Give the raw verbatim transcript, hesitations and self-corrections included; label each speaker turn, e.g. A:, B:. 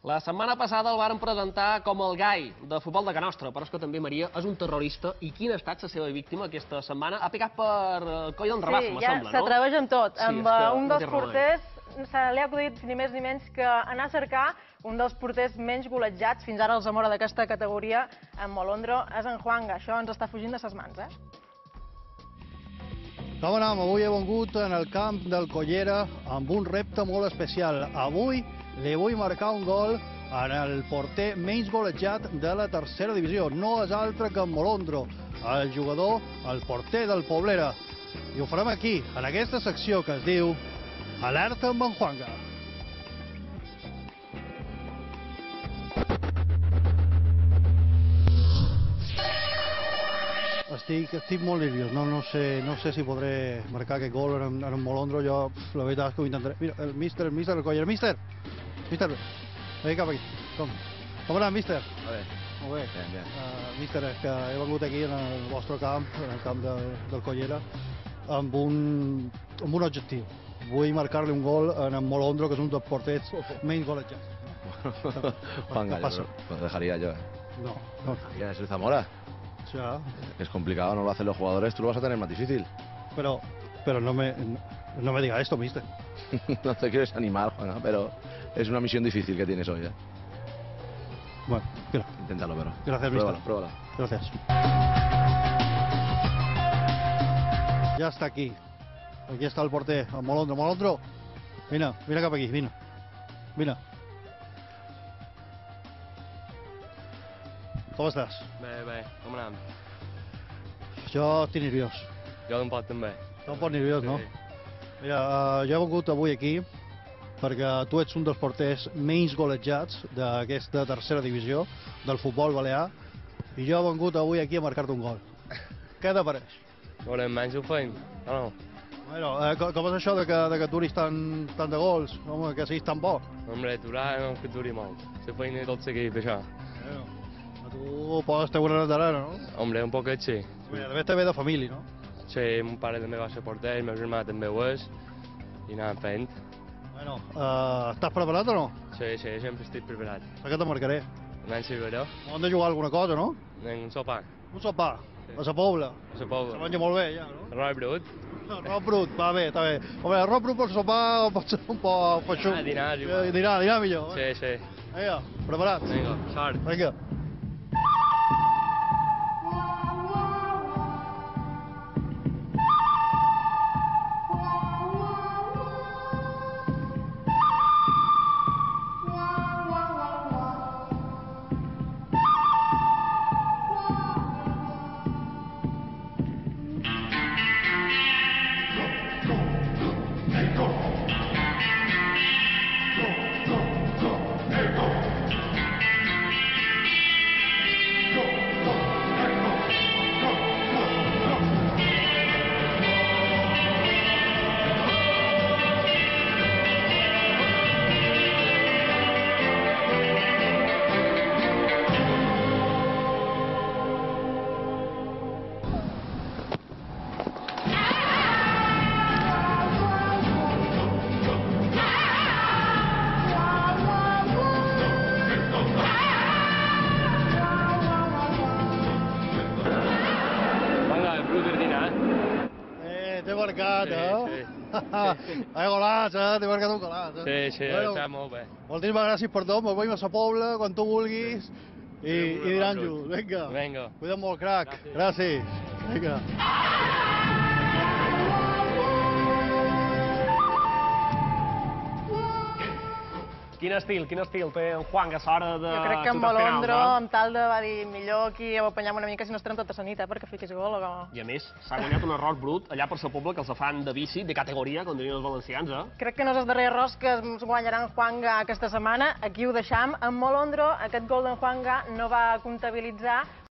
A: La setmana passada el varen presentar com el gai de futbol de Can Nostra, però és que també, Maria, és un terrorista. I quina ha estat la seva víctima aquesta setmana? Ha picat per el coll d'en Rabassa, me sembla, no?
B: Sí, ja s'atreveix amb tot.
A: Sí,
B: amb
A: és que
B: un
A: no
B: dels
A: té remei.
B: porters se li ha acudit ni més ni menys que anar a cercar un dels porters menys golejats fins ara al Zamora d'aquesta categoria, en Molondro, és en Juanga. Això ens està fugint de ses mans, eh?
C: Com anem? Avui he vengut en el camp del Collera amb un repte molt especial. Avui li vull marcar un gol en el porter menys golejat de la tercera divisió. No és altre que en Molondro, el jugador, el porter del Poblera. I ho farem aquí, en aquesta secció que es diu Alerta amb en Juanga. Estic, estic molt nerviós, no, no, sé, no sé si podré marcar aquest gol en, en Molondro. Jo, la veritat és que ho intentaré. Mira, el míster, el míster del Collera. Míster! Míster, vegi cap aquí. Com? Com anem, míster?
D: A bé.
C: Molt bé.
D: Bien, bien.
C: Uh, míster, és que he vengut aquí en el vostre camp, en el camp del, del Collera, amb un, amb un objectiu. Vull marcar-li un gol en en Molondro, que és un dels porters menys golejats.
D: Juanga, yo lo dejaría yo.
C: No, no.
D: Ya es el Zamora.
C: Ya.
D: Es complicado, no lo hacen los jugadores, tú lo vas a tener más difícil.
C: Pero, pero no me, no me diga esto, mister.
D: No te quiero desanimar, Juanga, pero es una misión difícil que tienes hoy. ¿eh?
C: Bueno, mira.
D: Inténtalo, pero.
C: Gracias,
D: pruébalo,
C: mister.
D: pruébalo.
C: Gracias. Ya está aquí. Aquí está el porter, el Molondro. Molondro, vine, vine cap aquí, vine. Vine. Com estàs?
E: Bé, bé, com anem?
C: Jo estic nerviós.
E: Jo un poc també.
C: Estàs un poc nerviós, no?
E: Sí.
C: Mira, uh, jo he vengut avui aquí perquè tu ets un dels porters menys golejats d'aquesta tercera divisió del futbol balear i jo he vengut avui aquí a marcar-te un gol. Què t'apareix?
E: Veurem, menys ho feim, o no?
C: Bueno, eh, com, com és això de que, de que duris tant, tant de gols? Home, que siguis tan bo?
E: Hombre, durar no que duri molt. Se feina tot seguit, això.
C: Bueno, tu pots tenir una veterana, no?
E: Hombre, un poquet sí.
C: Mira, també ve de família, no?
E: Sí, mon pare també va ser porter, el meu germà també ho és, i anàvem fent.
C: Bueno, uh, estàs preparat o no?
E: Sí, sí, sempre estic preparat.
C: Sé que te marcaré.
E: Anem a Cerveró,
C: Hem de jugar alguna cosa, no?
E: anem un sopar.
C: Un sopar,
E: Sí.
C: a la Pobla.
E: A la
C: Se
E: Pobla.
C: menja molt bé, ja, no?
E: Arròs brut.
C: Arròs brut, va bé, està bé. Home, arròs brut per sopar pot ser un poc feixut.
E: Ah, dinar, igual.
C: Eh, Dinar, dinar millor.
E: Sí, sí.
C: Vinga, preparats?
E: Vinga, sort.
C: Vinga.
E: Vinga, el brut per dinar.
C: Eh, t'he marcat,
E: Sí,
C: eh?
E: sí.
C: Eh, golaç, eh? T'he marcat un golaç, eh?
E: Sí, sí,
C: Bueno,
E: està molt bé.
C: moltíssimes gràcies per tot, ens veiem a la Pobla, quan tu vulguis, i,
E: Fem una
C: i diran
E: brut.
C: junts. Vinga.
E: Vinga.
C: Cuida't molt, crac.
E: Gràcies.
C: Gràcies. Vinga.
A: Quin estil, quin estil té en Juan a l'hora de
B: Jo crec que en
A: xutar penals,
B: Molondro,
A: eh?
B: amb tal de va dir millor aquí ho apanyam una mica si no estarem tota la nit, eh, perquè fiquis gol o com...
A: I a més, s'ha guanyat un arròs brut allà per la Pobla que els fan de bici, de categoria, com dirien els valencians, eh?
B: Crec que no és el darrer arròs que es guanyaran Juanga aquesta setmana. Aquí ho deixam. En Molondro, aquest gol d'en Juanga no va comptabilitzar